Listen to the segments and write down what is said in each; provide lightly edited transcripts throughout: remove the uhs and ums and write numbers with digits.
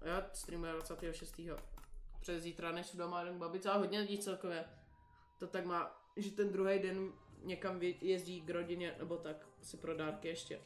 Já streamuji 26. Přes zítra, než doma jdem babice, a hodně lidí celkově. To tak má, že ten druhý den někam jezdí k rodině, nebo tak, si pro dárky ještě.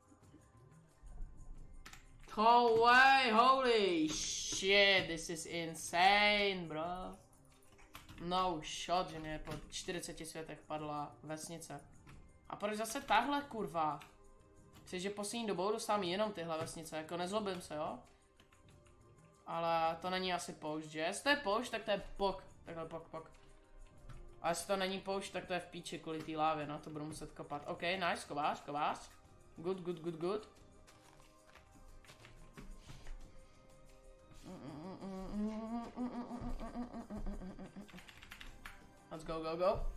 No way, holy shit, this is insane, bro. No shot, že mě po 40 světech padla vesnice. A proč zase tahle, kurva? Chceš, že poslední dobou dostávám jenom tyhle vesnice, jako nezlobím se, jo? Ale to není asi poušť, že? Jestli to je poušť, tak to je pok. Takhle pok. A jestli to není poušť, tak to je v píči kvůli té lávě, no to budu muset kopat. OK, nice, kovář. Good. Let's go.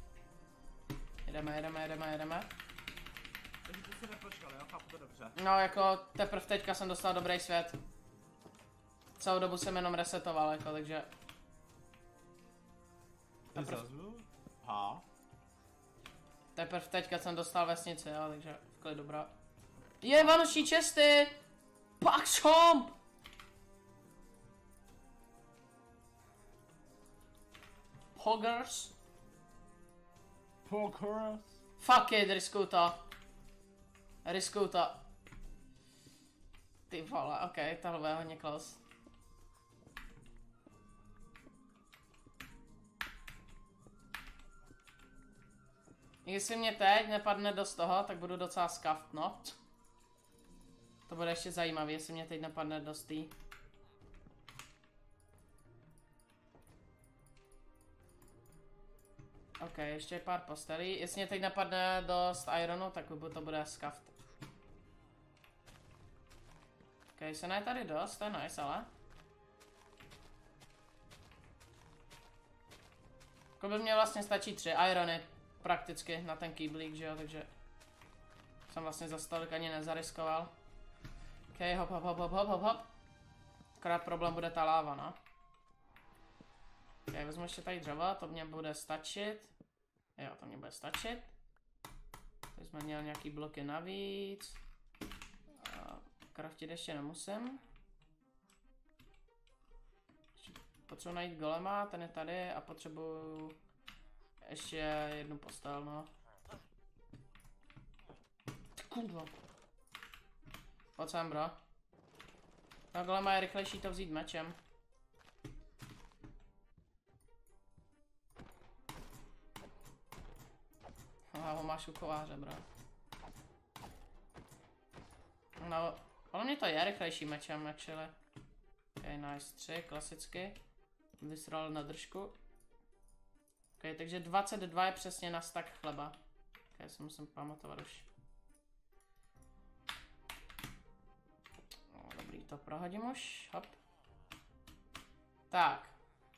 Jedeme. Takže ty jsi nepočkal, jo? Chápu to dobře. No jako teprve teďka jsem dostal dobrý svět. Celou dobu jsem jenom resetoval, jako, takže... Teprve teďka jsem dostal vesnici, jo, takže v klidu, bro. Je vánoční česty! Pax Homp! Poggers? Fuck it, riskuju to. Ty vole, ok, tohle je hodně close. Jestli mě teď nepadne dost toho, tak budu docela scuffed, no. To bude ještě zajímavé, jestli mě teď nepadne dost tý. Ok, ještě pár postelí. Jestli mě teď napadne dost ironu, tak to bude scuffed. Ok, se ne tady dost, to je nice, ale. Jako by mě vlastně stačí 3 irony prakticky na ten kýblík, že jo, takže jsem vlastně za stolik ani nezariskoval. Ok, hop. Akorát problém bude ta láva, no. Ok, vezmu ještě tady dřevo, to mě bude stačit. Jo, to mě bude stačit. Tady jsme měli nějaký bloky navíc. Craftit ještě nemusím. Potřebuji najít golema, ten je tady a potřebuju ještě jednu postel, no. Kurva. Pojď sem, bro. Na golema je rychlejší to vzít mečem. Ho máš u kováře, bro. No, ale mě to je rychlejší mečem, actually. Ok, nice, 3, klasicky. Vysral na držku. Ok, takže 22 je přesně na stack chleba. Ok, si musím pamatovat už. No, dobrý, to prohodím už, hop. Tak.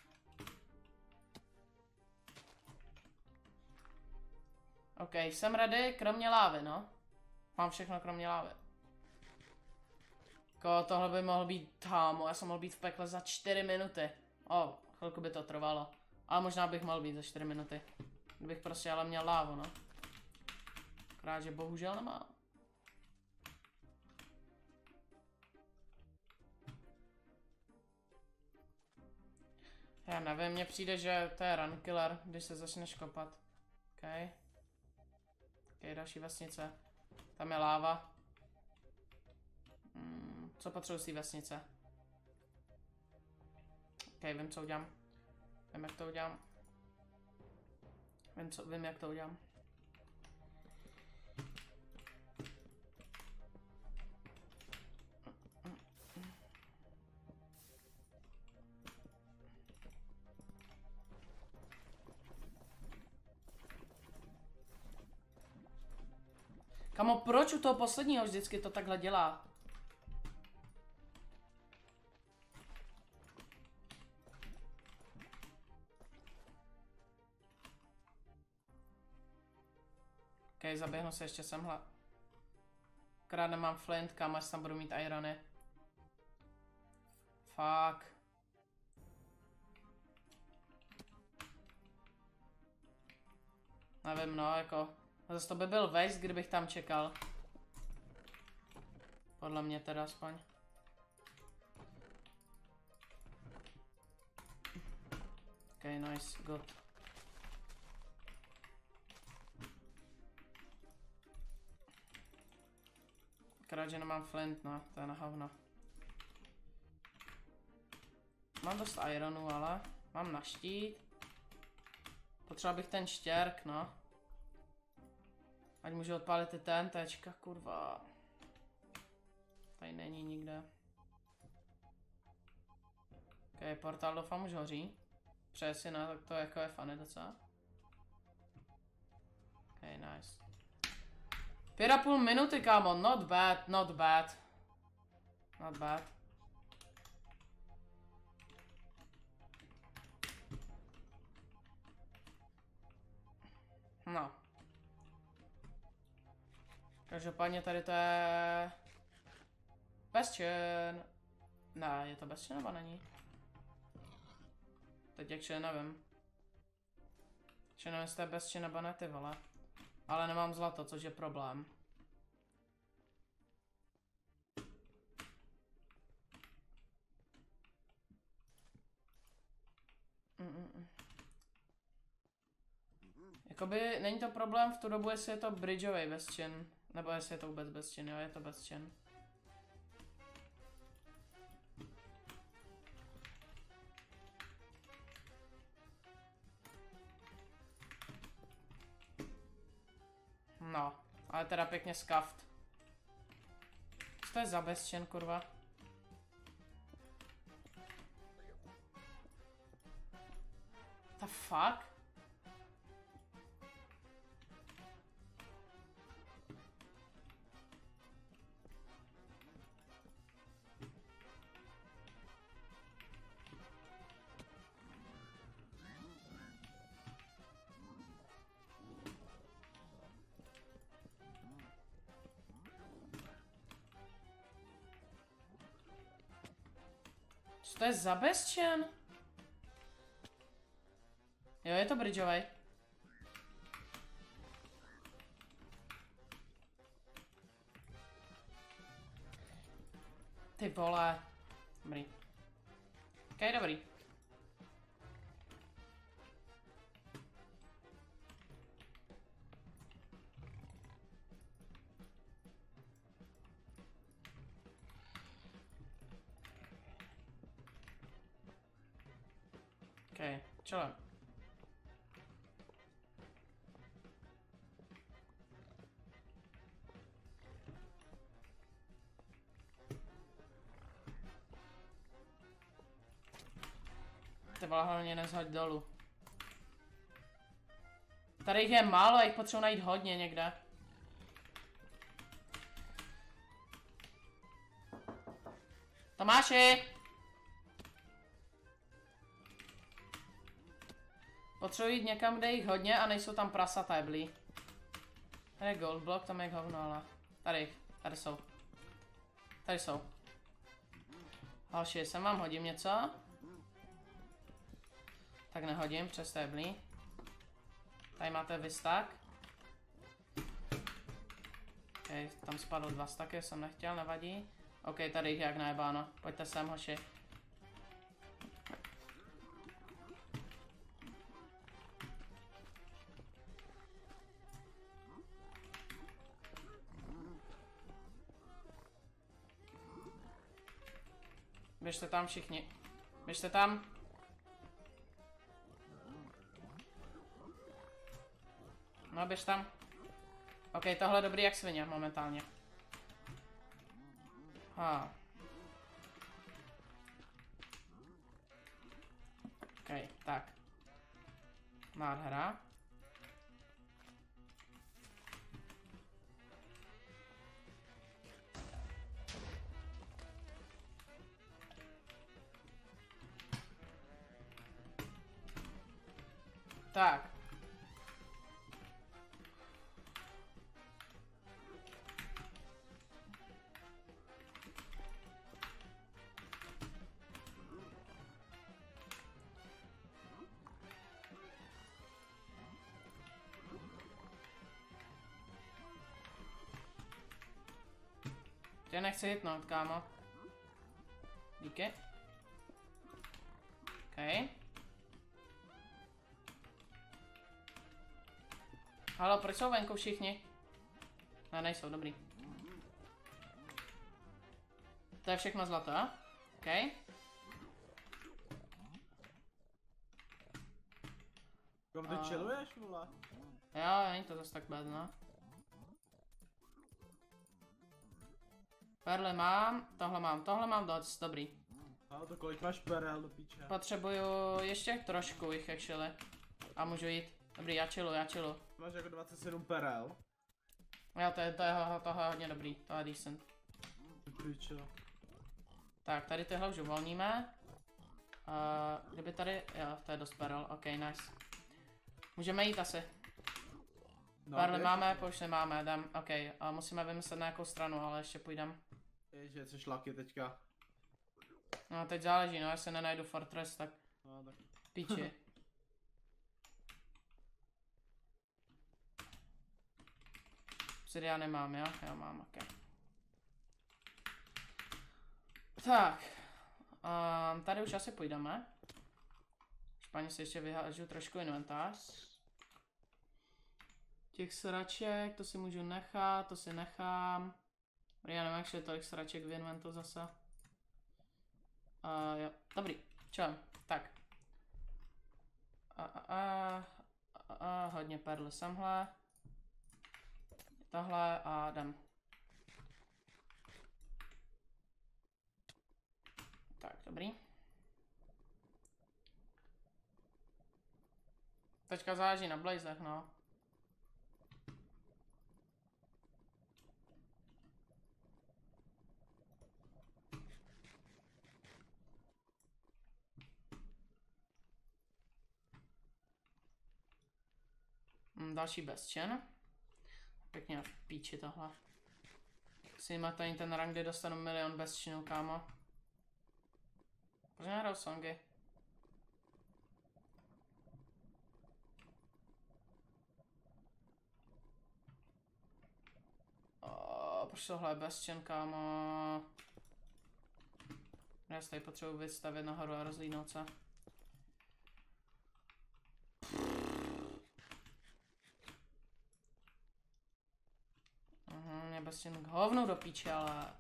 Ok, jsem ready, kromě lávy, no. Mám všechno kromě lávy. Jako tohle by mohl být tam, já jsem mohl být v pekle za 4 minuty. Chvilku by to trvalo. Ale možná bych mohl být za 4 minuty. Kdybych prostě ale měl lávu, no. Akorát, že bohužel nemám. Já nevím, mně přijde, že to je run killer, když se začneš kopat. Ok. Ok, další vesnice. Tam je láva. Co potřebuji z té vesnice? Ok, vím, co udělám. Vím, jak to udělám. Vím, jak to udělám. Kamo, proč u toho posledního vždycky to takhle dělá? Ok, zaběhnu se ještě semhle. Akorát nemám flint, kam až tam budu mít irony. Fuck. Nevím, no, jako... Zase to by byl waste, kdybych tam čekal. Podle mě teda aspoň. nice, good. Akorát, že nemám flint, no, to je na hovno. Mám dost ironu, ale mám na štít. Potřeboval bych ten štěrk, no. Ať můžu odpálit ty TNTčka, kurva. Tady není nikde. Ok, portál doufám už hoří. Přeje si na, tak to jako je funny docela. Ok, nice. 5,5 minuty, kámo, not bad, not bad. Not bad. No. Každopádně tady to je... Bastion. Ne, je to Bastion nebo není? Teď actually nevím. Že nevím, jestli to je Bastion nebo ne, ty vole. Ale nemám zlato, což je problém. Jakoby není to problém v tu dobu, jestli je to bridgeový Bastion. Nebo jestli je to vůbec Bastion, jo, je to Bastion. No, ale teda pěkně skaft. Co to je za Bastion, kurva? The fuck? Co to je za Bastion? Jo, je to bridgeový. Ty vole. Dobrý. Ok, dobrý. Ok, čele. Ty vole, hlavně nezhoď dolů. Tady jich je málo, jich potřebuji najít hodně někde. Tomáši! Potřebuji jít někam, kde jich hodně a nejsou tam prasaté blí. Tady je gold block, tam je hovno, ale... Tady jsou. Tady jsou. Halši, sem vám hodím něco? Tak nehodím, přes téblí. Tady máte vystak. Ok, tam spadlo 2 staky, jsem nechtěl, nevadí. Ok, tady jich jak najebáno. Pojďte sem, hoši. Běžte tam všichni. Běžte tam. No, běž tam. Ok, tohle je dobrý jak svině momentálně. Ha. Ok, tak. Nádhera. Tak. Tě nechci hitnout, kámo. Díky. OK. Halo, proč jsou venku všichni? Ne, nejsou, dobrý. To je všechno zlato, jo? OK. Kom ty chilluješ, vole? Jo, není to zase tak bad, no. Perly mám, tohle mám dost, dobrý. No to kolik máš perel do píče? Potřebuju ještě trošku jich actually. A můžu jít. Dobrý, já chillu. Máš jako 27 perel. Jo, to je hodně dobrý, to je decent. Píče. Tak, tady tyhle už uvolníme. Kdyby tady, jo, to je dost perel, ok, nice. Můžeme jít asi. No, Perly máme, už nemáme, jdem, ok. Musíme vymyslet na jakou stranu, ale ještě půjdem. Ježe, co šlaky teďka. No, teď záleží, no, jestli nenajdu fortress, tak No, tak. píči. Já nemám, jo? Jo, mám, ok. Tak. Tady už asi půjdeme. Špatně si ještě vyhážu trošku inventář. Těch sraček, to si můžu nechat, to si nechám. Já nevím, jak je tolik sraček v inventu zase. Jo, dobrý, čem, tak. Hodně perly semhle. Tohle a jdem. Tak, dobrý. Teďka záleží na blazech, no. Další bastion. Pěkně v píči tohle. Si má tady ten rank, kde dostanu 1 000 000 bastionů, kámo. Proč nehraju songy? Proč tohle je bastion, kámo? Já si tady potřebuji vystavit nahoru a rozlídnout se. Mě bastion k hovnu do píče, ale...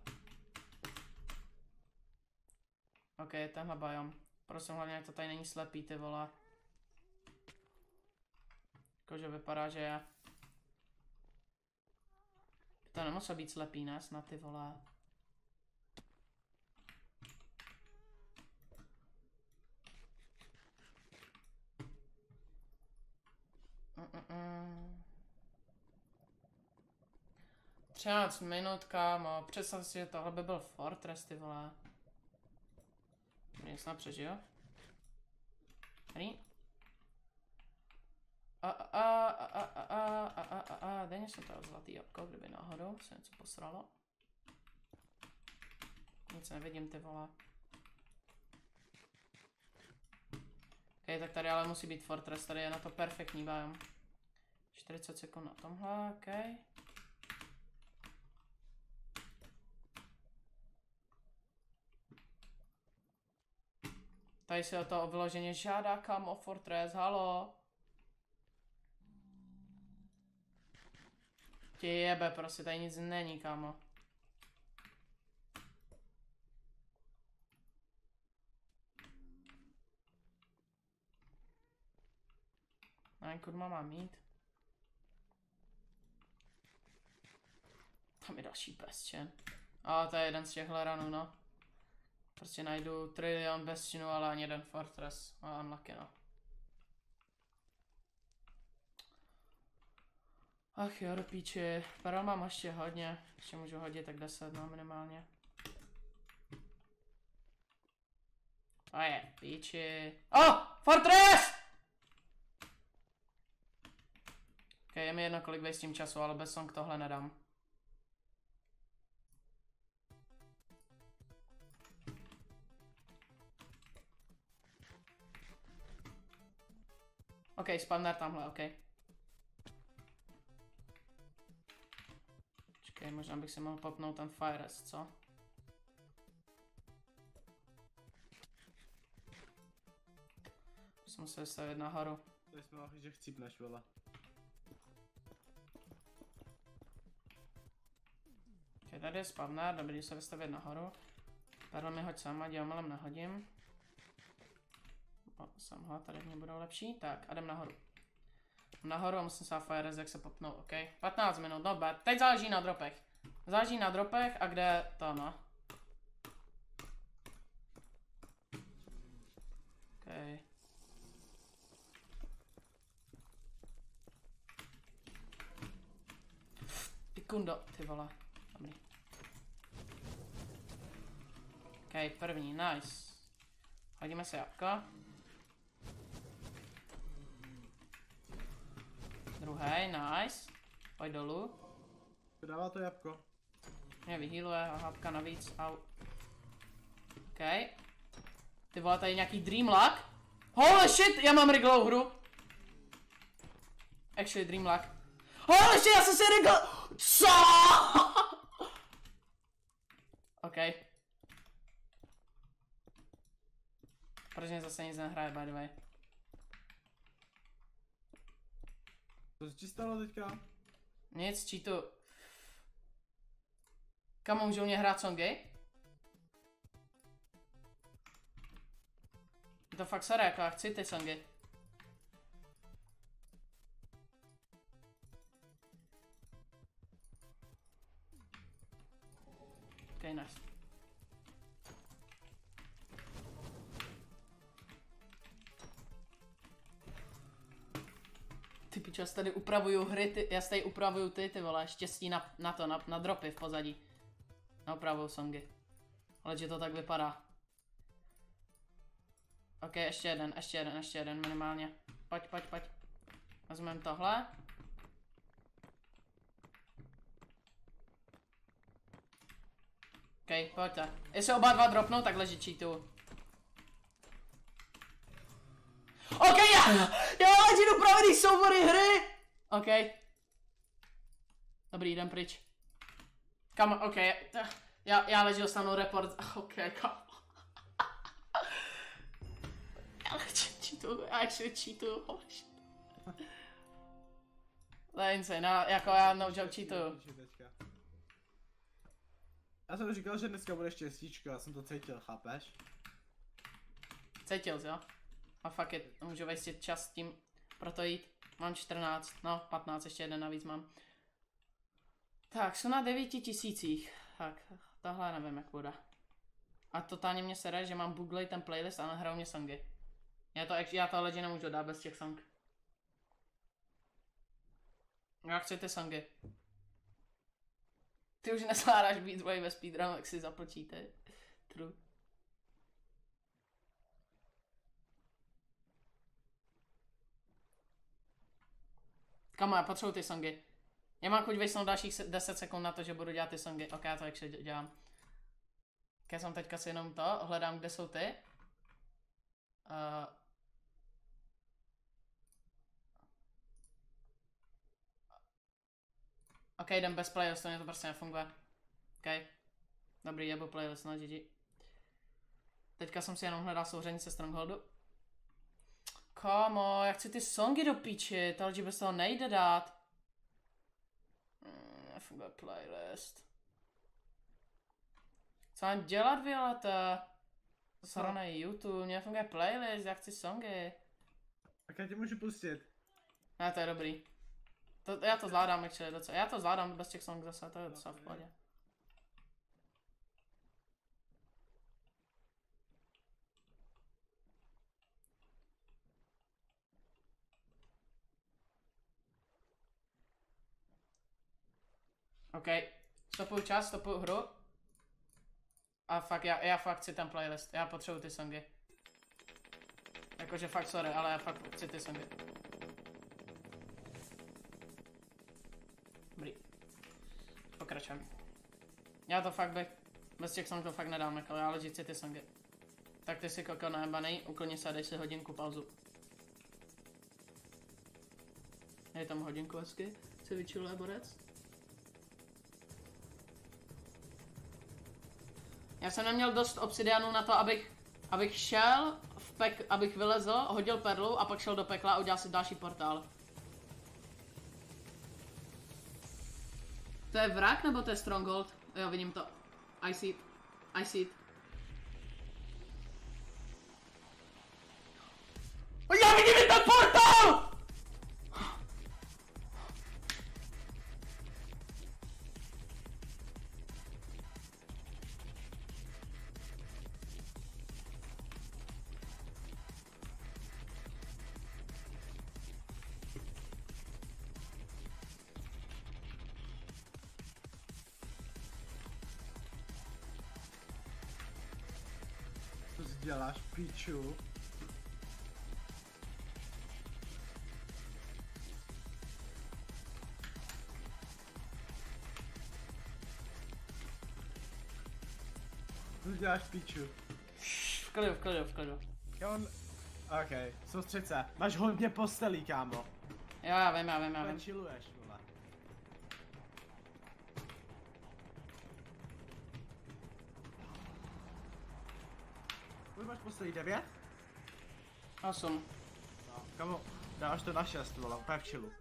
Ok, tenhle biom. Prosím hlavně, jak to tady není slepý, ty vole. Jakože vypadá, že je. To nemuselo být slepý, ne? Snad, ty vole. Mm. 13 minut, kámo. Představ si, že tohle by byl fortress, ty vole. Mě snad přežiju. Dobrý. Dej něco toho zlatý jabko, kdyby náhodou se něco posralo. Nic nevidím, ty vole. Ok, tak tady ale musí být fortress, tady je na to perfektní biom. 40 sekund na tomhle, ok. Tady se o to vyloženě žádá, kámo, fortress, halo. Tě jebe, prostě tady nic není, kámo. A kurma mám mít. Tam je další bastion. To je jeden z těch ranů, no. Prostě najdu 1 000 000 bastionů, ale ani jeden fortress. Unlucky, no. Ach jo, do píči. Perel mám ještě hodně. Ještě můžu hodit tak 10, no minimálně. A je, píči. Fortress! Ok, je mi jedno, kolik vejstím času, ale bez song tohle nedám. Ok, spawner tamhle, ok. Počkej, možná bych si mohl popnout ten fire rest, co? Musím se vystavit nahoru. To jsme mohli, že chcípneš, vole. Tady je spawner, dobrý se vystavit nahoru. Perle mi hoď sama, diamelem nehodím. Samhle, tady mě budou lepší. Tak, a jdem nahoru. Nahoru musím se fire jak se popnou, ok. 15 minut, not bad. Teď záleží na dropech. Záleží na dropech a kde to, no. Ok. Pikundo, ty vole. Dobrý. Ok, první, nice. Hodíme si jabko. Druhý, nice. Pojď dolů. Dává to jabko. Mě vyhýluje a hápka navíc, au. Ok. Ty vole, tady nějaký dream luck. Holy shit, já mám riglou hru. Actually dream luck. Holy shit, já jsem si rigl... Co? Ok. Proč mě zase nic nehraje, by the way? Co se ti stalo teďka? Nic, cheatu. Kam můžou mě hrát songy? To fakt sorry, jako já chci ty songy. Ok, nice. Ty pičo, já si tady upravuju hry, já si tady upravuju ty vole, štěstí na dropy v pozadí. Na upravuju songy. Ale že to tak vypadá. Ok, ještě jeden minimálně. Pojď. Vezmeme tohle. Ok, pojďte. Jestli oba dva dropnou, takhle že cheatu. Ok, já ležím upravený soubory hry! Ok. Dobrý, jdem pryč. Kam, ok, já ležím, dostanu report, ok, kam. Já cheatuju, já actually cheatuju, holy shit. To je insane, já no joke cheatuju. Já jsem říkal, že dneska bude štěstíčko, já jsem to cítil, chápeš? Cítil jsi, jo? A fuck it, můžu vejstit čas tím, proto jít. Mám 14, no 15, ještě jeden navíc mám. Tak, jsou na 9000. Tak, tohle nevím jak bude. A totálně mě sere, že mám buglej ten playlist a nehrajou mě songy. Já to lidi nemůžu dát bez těch song. Já chci ty songy. Ty už nesládáš Beats Boy ve speedrunu, jak si započíte. True. Kamo, já potřebuji ty songy. Já mám chuť vysnout dalších 10 sekund na to, že budu dělat ty songy. Ok, já to actually dělám. Ok, jsem teďka si jenom to, hledám, kde jsou ty. Ok, jdem bez playlistu, mě to prostě nefunguje. Ok. Dobrý, jebu playlist, no GG. Teďka jsem si jenom hledal souřadnice Strongholdu. Kamo, já chci ty songy do píči, to lidi bez toho nejde dát. Nefunguje playlist. Co mám dělat, Violeta? Sranej YouTube, mě nefunguje playlist, já chci songy. Tak já tě můžu pustit. Ne, to je dobrý. Já to zvládám, actually, docela. Já to zvládám bez těch song zase, to je docela v pohodě. OK, stopuju čas, stopuju hru. A fakt, já fakt chci ten playlist, já potřebuji ty songy. Jakože fakt sorry, ale já fakt chci ty songy. Dobrý. Pokračujeme. Já to fakt bez těch song to fakt nedám, jako já leží chci ty songy. Tak ty si koko najebanej, uklidni se a dej si hodinku pauzu. Je tam hodinku hezky, se vyčiluje borec. Já jsem neměl dost obsidianu na to, abych šel, abych vylezl, hodil perlu a pak šel do pekla a udělal si další portál. To je vrak nebo to je Stronghold? Jo, vidím to. I see it. I see it. Já vidím i ten portál! Co si děláš, piču? Co si děláš, piču? V klidu, v klidu, v klidu. OK, soustřed se. Máš hodně postelí, kámo. Jo, já vím, já vím, já vím. Chilluješ, vole. Kolik máš postelí, 9? 8. No, kámo, dáš to na 6, vole, úplně v chillu.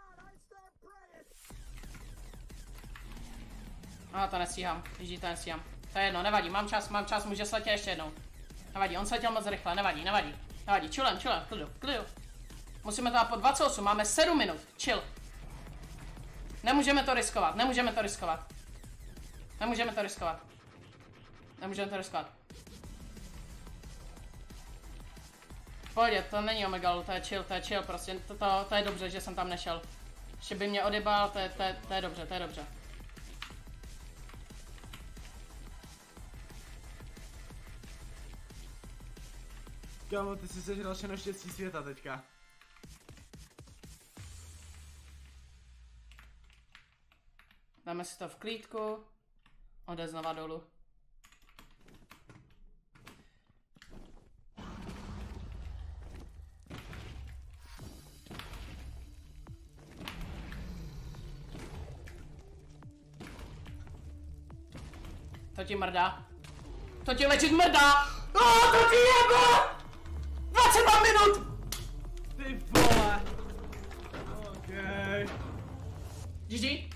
To nestíhám, ježí, to nestíhám. To je jedno, nevadí, mám čas, může sletět ještě jednou. Nevadí, on sletěl moc rychle, nevadí, nevadí. Nevadí, chillem, klidu, klidu. Musíme to dát po 28, máme 7 minut, chill. Nemůžeme to riskovat, nemůžeme to riskovat. Nemůžeme to riskovat. Nemůžeme to riskovat. V pohodě, to není Omegalu, to je chill, prostě, to je dobře, že jsem tam nešel. Ještě by mě odjebal, to je dobře, to je dobře. Kámo, ty jsi sežral všechno štěstí světa teďka. Dáme si to v klídku. Ode znova dolů. To ti mrdá. To ti legit mrdá! To ti jebe! 22 minut! Ty vole! OK. GG?